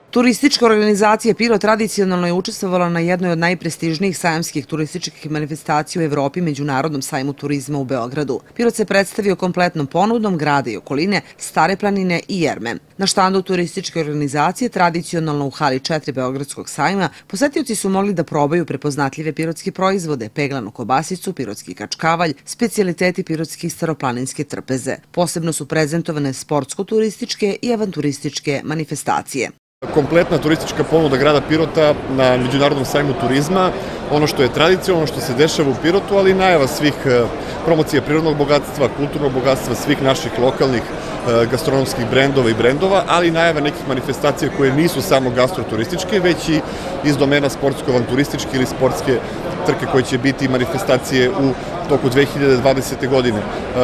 Turistička organizacija Pirot tradicionalno je učestvovala na jednoj od najprestižnijih sajamskih turističkih manifestacija u Evropi, Međunarodnom sajmu turizma u Beogradu. Pirot se predstavio kompletnom ponudom grada i okoline, Stare planine i Jerme. Na štandu turističke organizacije, tradicionalno u hali 4 Beogradskog sajma, posetioci su mogli da probaju prepoznatljive pirotske proizvode, peglanu kobasicu, pirotski kačkavalj, specijaliteti pirotskih staroplaninske trpeze. Posebno su prezentovane sportsko-turističke i avanturističke manifestacije. Kompletna turistička ponuda grada Pirota na Međunarodnom sajmu turizma, ono što je tradicionalno, što se dešava u Pirotu, ali i najava svih promocija prirodnog bogatstva, kulturnog bogatstva, svih naših lokalnih gastronomskih brendova, ali i najava nekih manifestacija koje nisu samo gastroturističke, već i iz domena sportsko-avanturističke ili sportske trke koje će biti manifestacije u toku 2020. godine.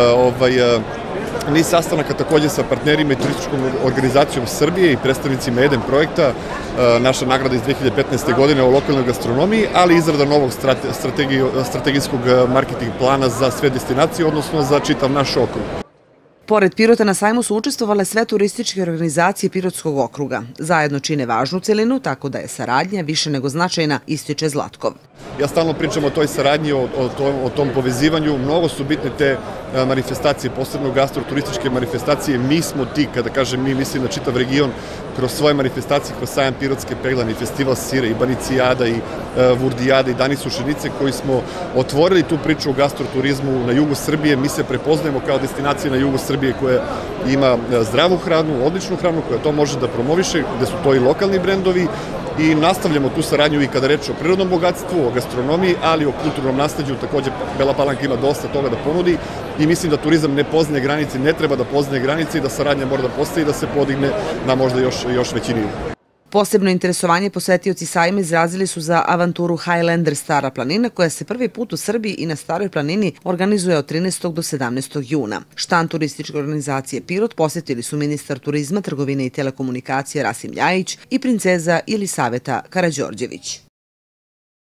Niz sastanaka takođe sa partnerima i turističkom organizacijom Srbije i predstavnicima Eden projekta, naša nagrada iz 2015. godine o lokalnoj gastronomiji, ali izrada novog strategijskog marketing plana za sve destinacije, odnosno za čitav naš okrug. Pored Pirota na sajmu su učestvovale sve turističke organizacije Pirotskog okruga. Zajedno čine važnu celinu, tako da je saradnja više nego značajna, ističe Zlatkov. Ja stalno pričam o toj saradnji, o tom povezivanju. Mnogo su bitne te manifestacije, posebno gastroturističke manifestacije. Mi smo ti, kada kažem mi, mislim na čitav region, kroz svoje manifestacije, kroz sajam pirotske peglane, festival sira i banicijada i vurdijada i dani sušenice, koji smo otvorili tu priču o gastroturizmu na jugu Srbije. Mi se prepoznajemo kao destinacija na jugu Srbije koja ima zdravu hranu, odličnu hranu, koja to može da promoviše, gde su to i lokalni brendovi, i nastavljamo tu saradnju i kada reč o prirodnom bogatstvu, o gastronomiji, ali i o kulturnom nasleđu. Takođe, Bela Palanka ima dosta toga da ponudi i mislim da turizam ne poznaje granice, ne treba da poznaje granice i da saradnja mora da postoji i da se podigne na možda još veći nivo. Posebno interesovanje posetioci sajma izrazili su za avanturu Highlander Stara planina, koja se prvi put u Srbiji i na Staroj planini organizuje od 13. do 17. juna. Štand turističke organizacije Pirot posetili su ministar turizma, trgovine i telekomunikacije Rasim Ljajić i princeza Jelisaveta Karađorđević.